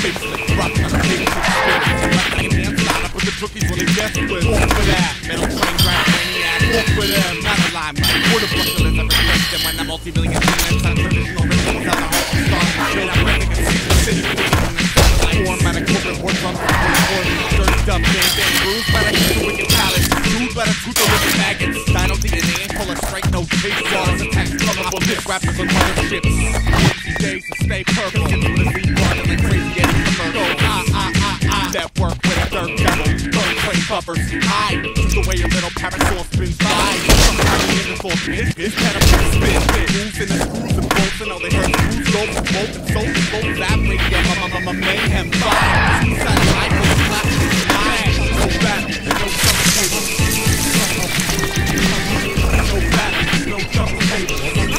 faceless, rockin' on the cage to the spin. Like the hands line up with the cookies when they desperate. Walk for that, metal train rap maniac. Walk for them, not a limelight. Quarter buckle is every question when I'm multi-million demons. I'm traditional rituals out the heart of starting shit. I'm ready to see the city and the satellite. Form by the corporate war drums from the stirred up, bang, bruised by the wicked palace. Dude by the truth of living maggots. Dino DNA ain't full of strike, no taste. Walls attacks, colorful bitch rappers on motherships. These days to stay purple. Continuously barking like crazy Eddie Commercial. That work with a dirt devil. Burn train buffers. Hide. Just the way your little parasol spins by. Sometimes the end is full spin. It's catapult spin. Moves in the screws and bolts and all they heard. Screws, dope, and bolt and soap and bolt. Evaporate. Yeah, mayhem fire. Suicide life was flat. No battle, no double table. No battle, no double table.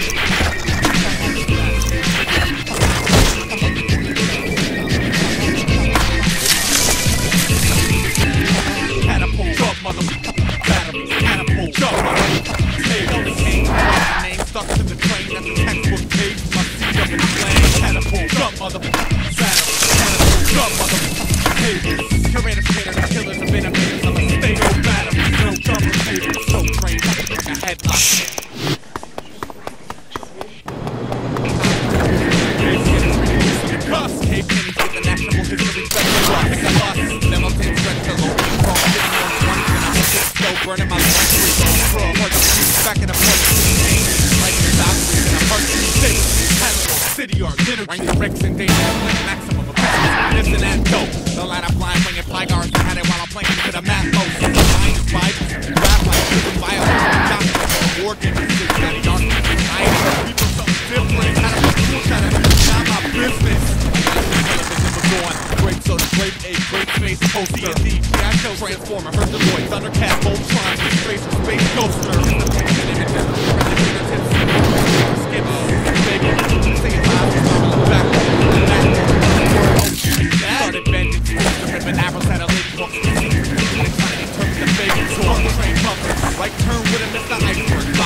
Catapult, jump, mother. Batteries, catapult, jump, mother. Table, the king, name stuck to the train. That's the textbook page. My seat up in the flame. Catapult, jump, mother. Batteries, catapult, jump, mother. Tables, curators, cater to killers of innovators. I'm a state of batteries, no double table. So trained, like a headlock. Cave pennies with the national history festival. I pick a bus, Hamilton, Redfield, from 5120, and I'm still burning my lungs. Hard to see, back in the front, like the doctors, and I'm hard to see. Hannibal, city art, litter, rank the Rex and Data, maximum of this and that dope. The line up blind, winging flygars, I had it while I'm playing to the map most. Mind is vibes, rap like freedom, violence, chocolate, war games, Cincinnati art, people something different, how to push out of it, not my business. Great soda, great A, great space, poster, D, Shadow, Transformer, heard the boy, Thundercat, Voltron, Space, Space Ghoster, Picture images, skip, baby, sing it loud, back, started bending, ripping arrows at a lady walk, trying to determine the fake, so on the train bumper, like turn with a Mr. Iceberg.